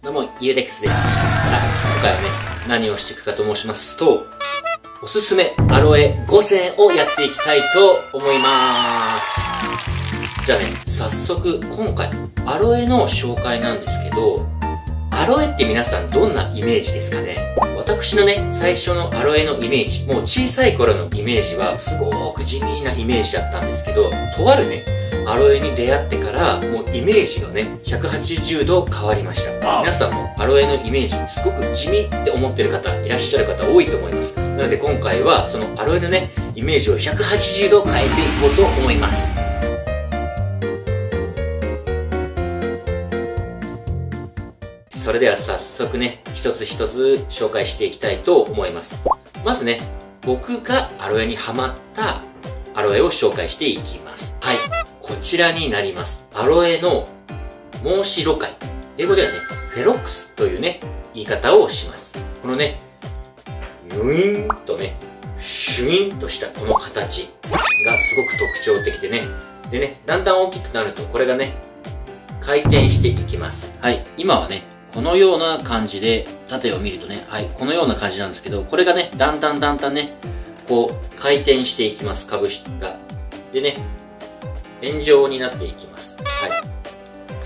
どうも、ゆうでくすです。さあ、今回はね、何をしていくかと申しますと、おすすめアロエ5選をやっていきたいと思います。じゃあね、早速、今回、アロエの紹介なんですけど、アロエって皆さんどんなイメージですかね？私のね、最初のアロエのイメージ、もう小さい頃のイメージは、すごく地味なイメージだったんですけど、とあるね、アロエに出会ってから、もうイメージがね、180度変わりました。皆さんもアロエのイメージ、すごく地味って思ってる方、いらっしゃる方多いと思います。なので今回は、そのアロエのね、イメージを180度変えていこうと思います。それでは早速ね、一つ一つ紹介していきたいと思います。まずね、僕がアロエにハマったアロエを紹介していきます。はい。こちらになります。アロエの孟子ロカイ。英語ではね、フェロックスというね、言い方をします。このね、ユイーンとね、シュイーンとしたこの形がすごく特徴的でね。でね、だんだん大きくなるとこれがね、回転していきます。はい。今はね、このような感じで、縦を見るとね、はい、このような感じなんですけど、これがね、だんだんね、こう、回転していきます、株が。でね、円状になっていきます。はい。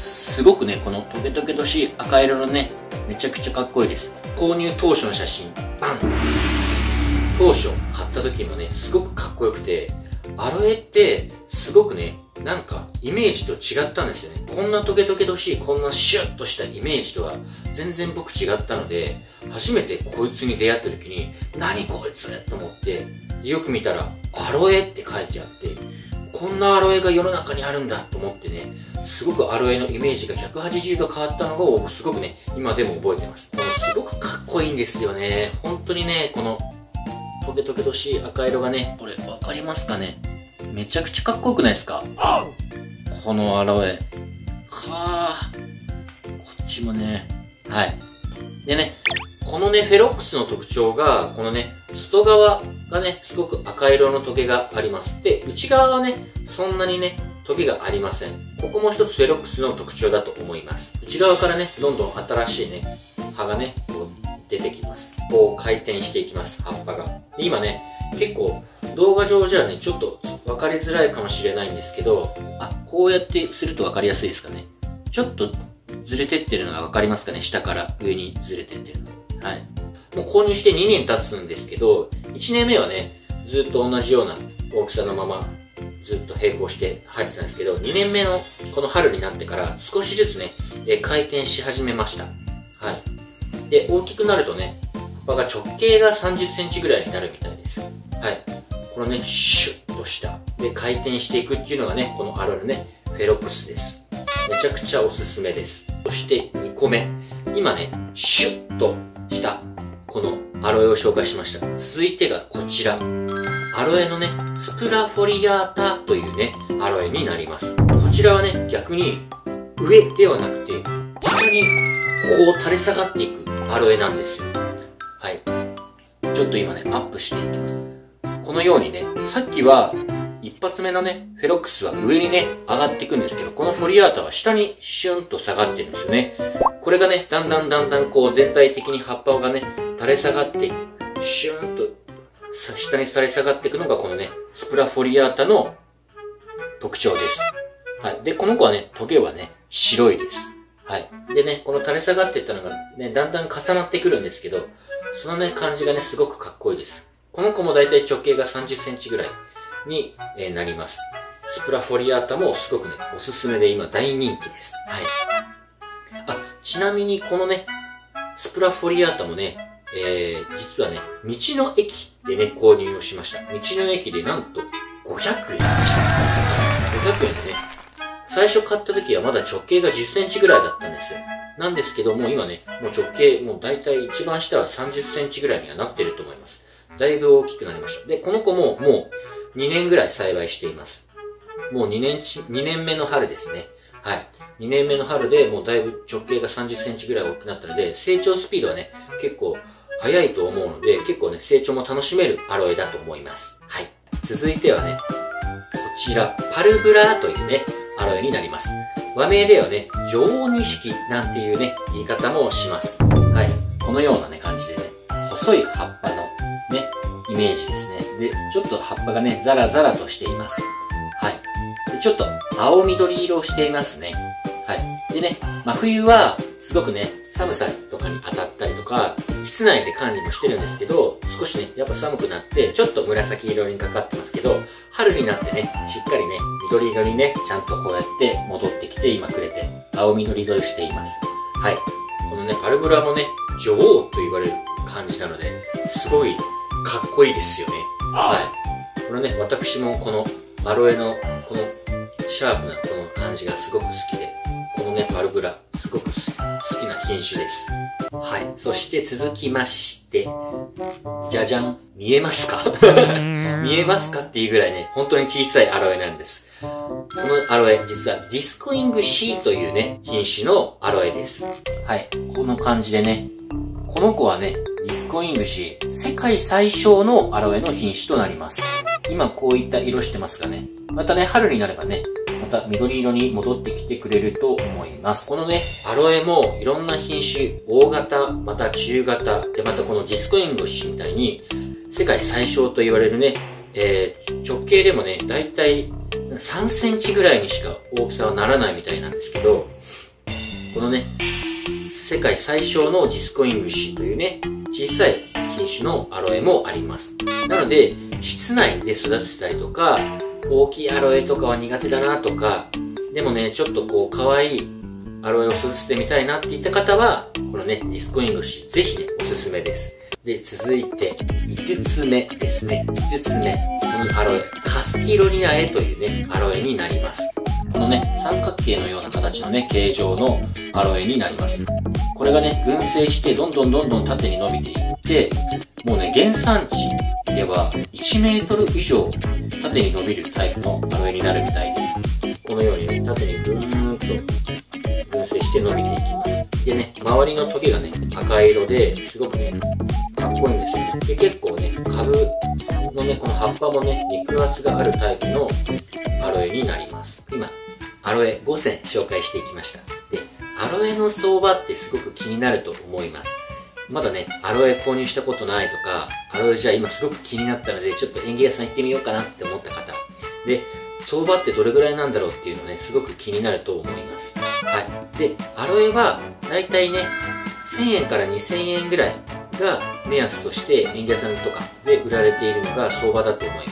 すごくね、このトゲトゲとしい赤色のね、めちゃくちゃかっこいいです。購入当初の写真、バン！当初買った時もね、すごくかっこよくて、アロエって、すごくね、なんか、イメージと違ったんですよね。こんなトゲトゲとしい、こんなシュッとしたイメージとは、全然僕違ったので、初めてこいつに出会った時に、何こいつと思って、よく見たら、アロエって書いてあって、こんなアロエが世の中にあるんだと思ってね、すごくアロエのイメージが180度変わったのを、すごくね、今でも覚えてます。すごくかっこいいんですよね。本当にね、この、トゲトゲとしい赤色がね、これわかりますかね？めちゃくちゃかっこよくないですか？このアロエ。こっちもね。はい。でね、このね、フェロックスの特徴が、このね、外側がね、すごく赤色のトゲがあります。で、内側はね、そんなにね、トゲがありません。ここも一つフェロックスの特徴だと思います。内側からね、どんどん新しいね、葉がね、こう出てきます。こう回転していきます、葉っぱが。で今ね、結構動画上じゃね、ちょっと分かりづらいかもしれないんですけど、こうやってすると分かりやすいですかね。ちょっとずれてってるのが分かりますかね。下から上にずれてってるの。はい。もう購入して2年経つんですけど、1年目はね、ずっと同じような大きさのまま、ずっと並行して生えてたんですけど、2年目のこの春になってから少しずつね、回転し始めました。はい。で、大きくなるとね、葉っぱが直径が30センチぐらいになるみたいです。はい。このね、シュッとした。で、回転していくっていうのがね、このアロエのね、フェロックスです。めちゃくちゃおすすめです。そして2個目。今ね、シュッとした、このアロエを紹介しました。続いてがこちら。アロエのね、スプラフォリアータというね、アロエになります。こちらはね、逆に上ではなくて、下にこう垂れ下がっていくアロエなんですよ。はい。ちょっと今ね、アップしていきます。このようにね、さっきは一発目のね、フェロックスは上にね、上がっていくんですけど、このフォリアータは下にシュンと下がってるんですよね。これがね、だんだんこう全体的に葉っぱがね、垂れ下がっていく。シュンと下に垂れ下がっていくのがこのね、スプラフォリアータの特徴です。はい。で、この子はね、トゲはね、白いです。はい。でね、この垂れ下がっていったのがね、だんだん重なってくるんですけど、そのね、感じがね、すごくかっこいいです。この子もだいたい直径が30センチぐらいになります。スプラフォリアータもすごくね、おすすめで今大人気です。はい。ちなみにこのね、スプラフォリアータもね、実はね、道の駅でね、購入をしました。道の駅でなんと500円でした。500円でね、最初買った時はまだ直径が10センチぐらいだったんですよ。なんですけども今ね、もう直径、もうだいたい一番下は30センチぐらいにはなってると思います。だいぶ大きくなりました。で、この子ももう2年ぐらい栽培しています。もう2年目の春ですね。はい。2年目の春でもうだいぶ直径が30センチぐらい大きくなったので、成長スピードはね、結構早いと思うので、結構ね、成長も楽しめるアロエだと思います。はい。続いてはね、こちら、パルブラというね、アロエになります。 和名ではね、女王錦なんていうね、言い方もします。はい。このようなね、感じでね、細い葉っぱのね、イメージですね。で、ちょっと葉っぱがね、ザラザラとしています。はい。で、ちょっと青緑色をしていますね。はい。でね、真冬は、すごくね、寒さとかに当たったりとか、室内で管理もしてるんですけど、少しね、やっぱ寒くなって、ちょっと紫色にかかってますけど、春になってね、しっかりね、緑色にね、ちゃんとこうやって戻ってきて、今くれて、青緑色にしています。はい。このね、パルブラもね、女王と言われる感じなので、すごいかっこいいですよね。はい。これね、私もこのアロエの、このシャープなこの感じがすごく好きで、このね、パルブラ、すごく好きな品種です。はい。そして続きまして、じゃじゃん。見えますか見えますかっていうぐらいね、本当に小さいアロエなんです。このアロエ、実はディスコイング C というね、品種のアロエです。はい。この感じでね、この子はね、ディスコイング C、世界最小のアロエの品種となります。今こういった色してますがね、またね、春になればね、また緑色に戻ってきてくれると思います。このね、アロエもいろんな品種、大型、また中型、で、またこのディスコイング C みたいに、世界最小と言われるね、直径でもね、だいたい3センチぐらいにしか大きさはならないみたいなんですけど、このね、世界最小のディスコイング C というね、小さい品種のアロエもあります。なので、室内で育てたりとか、大きいアロエとかは苦手だなとか、でもね、ちょっとこう、可愛いアロエを育ててみたいなっていった方は、このね、ディスコイング C、ぜひね、おすすめです。で、続いて、5つ目ですね。5つ目。このアロエ、カスティロリナエというね、アロエになります。このね、三角形のような形のね、形状のアロエになります。これがね、群生してどんどん縦に伸びていって、もうね、原産地では1メートル以上縦に伸びるタイプのアロエになるみたいです。このようにね、縦にぐーんと群生して伸びていきます。でね、周りのトゲがね、赤色で、すごくね、かっこいいんですよね。で、結構ね、株のね、この葉っぱもね、肉厚があるタイプのアロエになります。今、アロエ5選紹介していきました。で、アロエの相場ってすごく気になると思います。まだね、アロエ購入したことないとか、アロエじゃあ今すごく気になったので、ちょっと園芸屋さん行ってみようかなって思った方。で、相場ってどれぐらいなんだろうっていうのね、すごく気になると思います。はい。で、アロエは、だいたいね、1000円から2000円ぐらいが目安として園芸屋さんとかで売られているのが相場だと思います。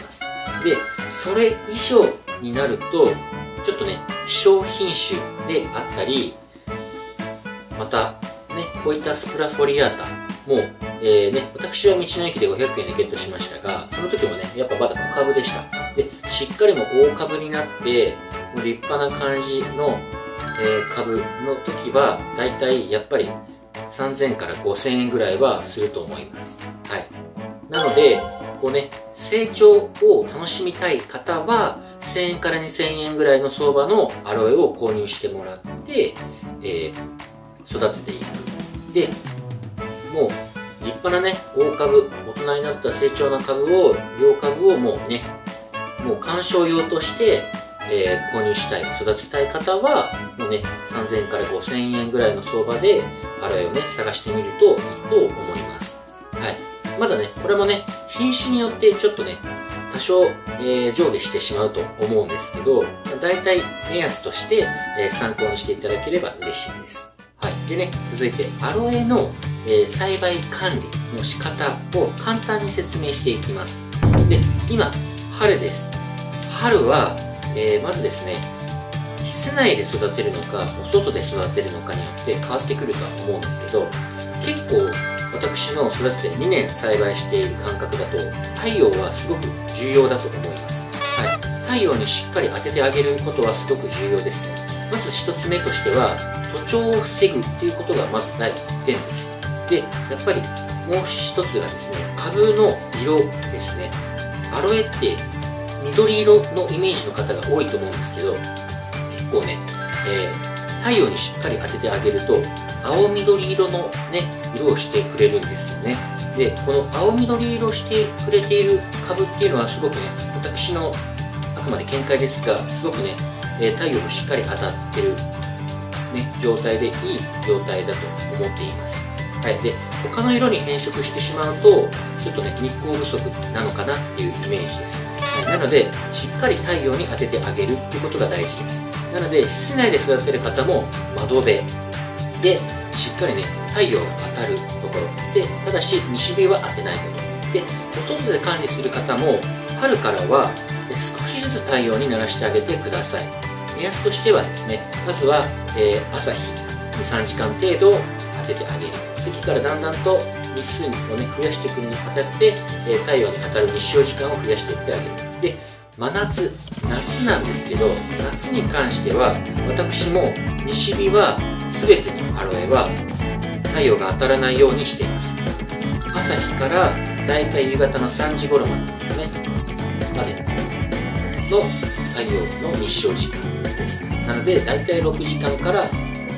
で、それ以上になると、ちょっとね、希少品種であったり、また、ね、こういったスプラフォリアータも、私は道の駅で500円でゲットしましたが、その時もね、やっぱまだ小株でした。で、しっかりも大株になって、もう立派な感じの、株の時は、だいたいやっぱり3000から5000円ぐらいはすると思います。はい。なので、こうね、成長を楽しみたい方は、1000円から2000円ぐらいの相場のアロエを購入してもらって、育てていく。で、もう、立派なね、大株、大人になった成長な株を、両株をもうね、もう観賞用として、購入したい、育てたい方は、もうね、3000円から5000円ぐらいの相場で、アロエをね、探してみるといいと思います。はい。まだね、これもね、品種によってちょっとね、多少、上下してしまうと思うんですけど、だいたい目安として、参考にしていただければ嬉しいです。はい。でね、続いて、アロエの、栽培管理の仕方を簡単に説明していきます。で、今、春です。春は、まずですね、室内で育てるのか、お外で育てるのかによって変わってくるとは思うんですけど、結構、私の育てて2年栽培している感覚だと、太陽はすごく重要だと思います。はい。太陽にしっかり当ててあげることはすごく重要ですね。まず一つ目としては、徒長を防ぐっていうことがまず第1点です。で、やっぱりもう一つがですね、株の色ですね。アロエって緑色のイメージの方が多いと思うんですけど、結構ね、太陽にしっかり当ててあげると、青緑色のね、色をしてくれるんですよね。で、この青緑色してくれている株っていうのはすごくね、私のあくまで見解ですが、すごくね、太陽もしっかり当たってるね、状態でいい状態だと思っています。はい。で、他の色に変色してしまうと、ちょっとね、日光不足なのかなっていうイメージです。はい。なので、しっかり太陽に当ててあげるっていうことが大事です。なので、室内で育てる方も窓辺で、しっかりね、太陽が当たるところ。で、ただし、西日は当てないこと。で、お外で管理する方も、春からは少しずつ太陽に慣らしてあげてください。目安としてはですね、まずは、朝日2、3時間程度当ててあげる。次からだんだんと日数をね、増やしていくにあたって、太陽に当たる日照時間を増やしていってあげる。で、真夏なんですけど、夏に関しては、私も西日は全てのアロエは太陽が当たらないようにしています。朝日からだいたい夕方の3時頃までですね、までの太陽の日照時間です。なので、だいたい6時間から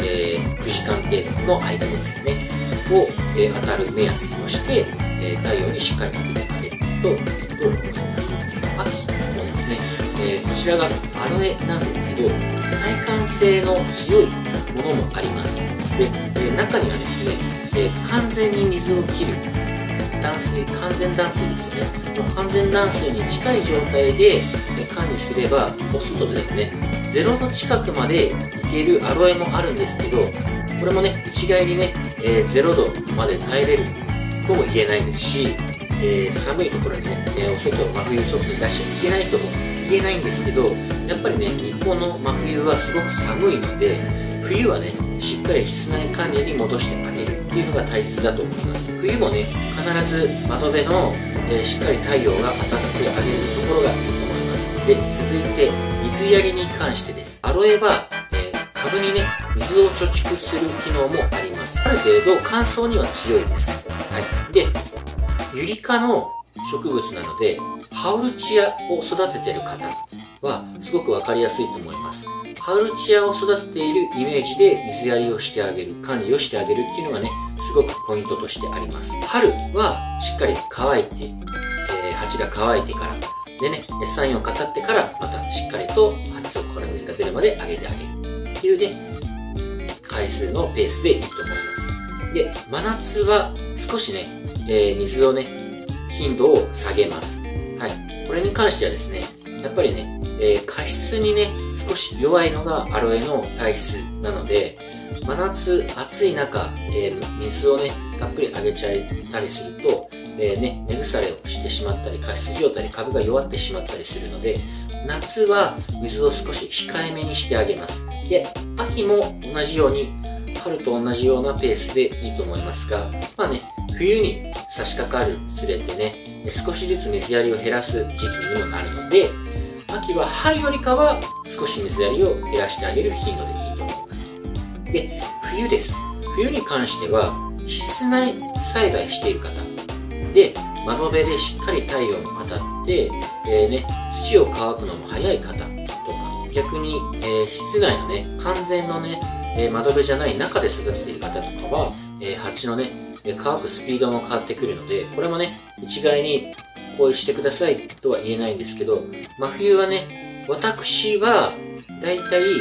9時間程度の間ですね、を当たる目安として、太陽にしっかり当ててあげるといいと思います。秋もですね、こちらがアロエなんですけど、耐寒性の強いものもあります。で、中にはですね、完全に水を切る断水、完全断水ですよね。もう完全断水に近い状態で管理すれば、お外でもね、0度近くまでいけるアロエもあるんですけど、これもね、一概にね、0度まで耐えれるとも言えないですし、寒いところにね、お外、真冬外に出しちゃいけないとも言えないんですけど、やっぱりね、日本の真冬はすごく寒いので、冬はね、しっかり室内管理に戻してあげるっていうのが大切だと思います。冬もね、必ず窓辺の、しっかり太陽が当たってあげるところがいいと思います。で、続いて、水やりに関してです。アロエは、株にね、水を貯蓄する機能もあります。ある程度乾燥には強いです。はい。で、ユリ科の植物なので、ハウルチアを育てている方はすごくわかりやすいと思います。ハウルチアを育てているイメージで水やりをしてあげる、管理をしてあげるっていうのがね、すごくポイントとしてあります。春はしっかり乾いて、鉢が乾いてから、でね、3、4語ってから、またしっかりと鉢底から水が出るまで上げてあげるっていうね、回数のペースでいいと思います。で、真夏は少しね、水をね、頻度を下げます。はい。これに関してはですね、やっぱりね、加湿にね、少し弱いのがアロエの体質なので、真夏暑い中、水をね、たっぷりあげちゃったりすると、ね、根腐れをしてしまったり、加湿状態で株が弱ってしまったりするので、夏は水を少し控えめにしてあげます。で、秋も同じように、春と同じようなペースでいいと思いますが、まあね、冬に差し掛かるにつれてね、少しずつ水やりを減らす時期にもなるので、秋は春よりかは少し水やりを減らしてあげる頻度でいいと思います。で、冬です。冬に関しては、室内栽培している方で、窓辺でしっかり太陽が当たって、ね、土を乾くのも早い方とか、逆に、室内のね、完全のね、窓辺じゃない中で育てている方とかは、鉢のね、乾くスピードも変わってくるので、これもね、一概にこうしてくださいとは言えないんですけど、真冬はね、私はだいたい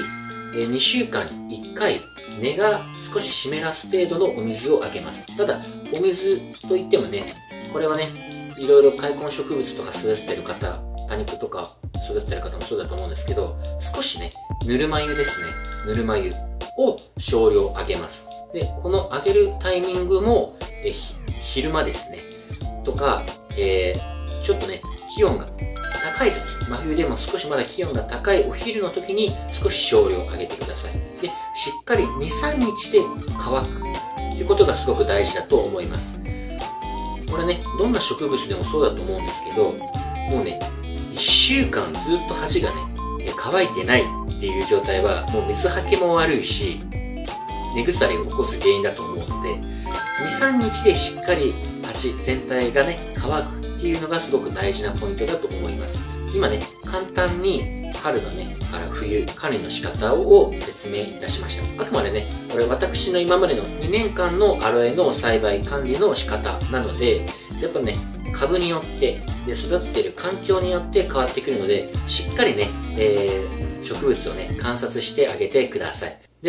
2週間に1回根が少し湿らす程度のお水をあげます。ただ、お水といってもね、これはね、いろいろ開墾植物とか育ててる方、多肉とか育ててる方もそうだと思うんですけど、少しね、ぬるま湯ですね。ぬるま湯を少量あげます。で、このあげるタイミングも、昼間ですね。とか、ちょっとね、気温が高い時、真冬でも少しまだ気温が高いお昼の時に少し少量あげてください。で、しっかり2、3日で乾くということがすごく大事だと思います。これね、どんな植物でもそうだと思うんですけど、もうね、1週間ずっと鉢がね、乾いてないっていう状態は、もう水はけも悪いし、根腐れを起こす原因だと思うので、2、3日でしっかり鉢全体がね、乾くっていうのがすごく大事なポイントだと思います。今ね、簡単に春のね、から冬、管理の仕方を説明いたしました。あくまでね、これ私の今までの2年間のアロエの栽培管理の仕方なので、やっぱね、株によって、で、育てている環境によって変わってくるので、しっかりね、植物をね、観察してあげてください。ではね、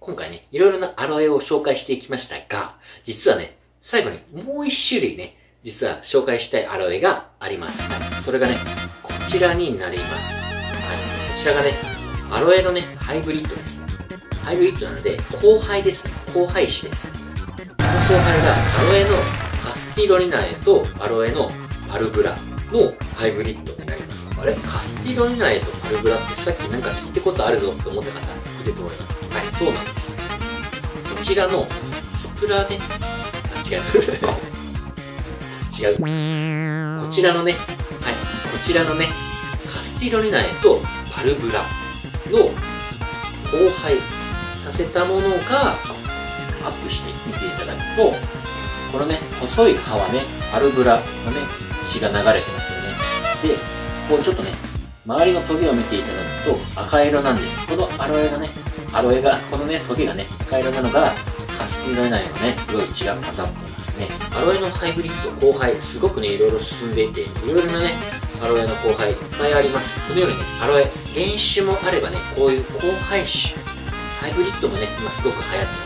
今回ね、いろいろなアロエを紹介していきましたが、実はね、最後にもう一種類ね、実は紹介したいアロエがあります。はい、それがね、こちらになります。はい、こちらがね、アロエのね、ハイブリッドです。ハイブリッドなので、交配ですね。交配種です。この交配がアロエのカスティロニナエとアロエのパルブラのハイブリッドになります。あれカスティロニナエとパルブラってさっきなんか聞いたことあるぞって思った方、いると思います。はい、そうなんです。こちらのスプラね、違う。違う。こちらのね、はい、こちらのね、カスティロニナエとパルブラの交配させたものがアップしてみていただくと、このね、細い葉はね、パルブラのね、血が流れてますよね。で、こうちょっとね、周りのトゲを見ていただくと赤色なんです。このアロエが、このね、トゲがね、赤色なのが、カスティロニナエのね、すごい血が混ざってますね。アロエのハイブリッド、交配、すごくね、いろいろ進んでいて、いろいろなね、アロエの交配いっぱいあります。このようにね、アロエ、原種もあればね、こういう交配種、ハイブリッドもね、今すごく流行ってます。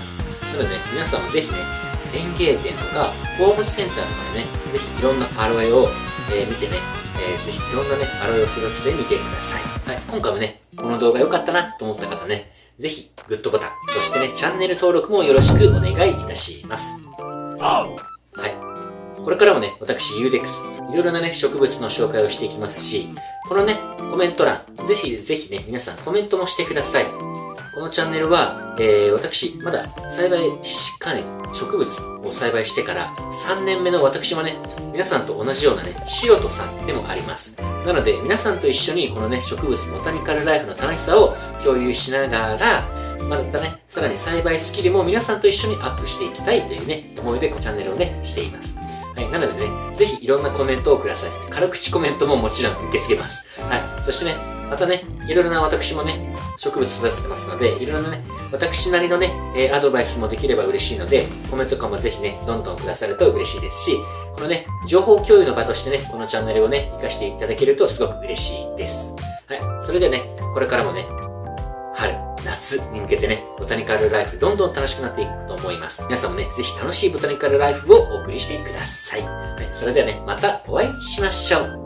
なのでね、皆さんもぜひね、園芸店とか、ホームセンターとかでね、ぜひいろんなアロエを、見てね、ぜひいろんなね、アロエを育ててみてください。はい、今回もね、この動画良かったなと思った方ね、ぜひグッドボタン、そしてね、チャンネル登録もよろしくお願いいたします。はい。これからもね、私、ユーデックス、いろいろなね、植物の紹介をしていきますし、このね、コメント欄、ぜひぜひね、皆さんコメントもしてください。このチャンネルは、私、まだ栽培かね、植物を栽培してから3年目の私もね、皆さんと同じようなね、素人さんでもあります。なので、皆さんと一緒にこのね、植物ボタニカルライフの楽しさを共有しながら、またね、さらに栽培スキルも皆さんと一緒にアップしていきたいというね、思いでチャンネルをね、しています。はい、なのでね、ぜひいろんなコメントをください。軽口コメントももちろん受け付けます。はい。そしてね、またね、いろいろな私もね、植物育ててますので、いろいろなね、私なりのね、アドバイスもできれば嬉しいので、コメントとかもぜひね、どんどんくださると嬉しいですし、このね、情報共有の場としてね、このチャンネルをね、活かしていただけるとすごく嬉しいです。はい。それではね、これからもね、春、夏に向けてね、ボタニカルライフどんどん楽しくなっていくと思います。皆さんもね、ぜひ楽しいボタニカルライフをお送りしてください。はい。それではね、またお会いしましょう。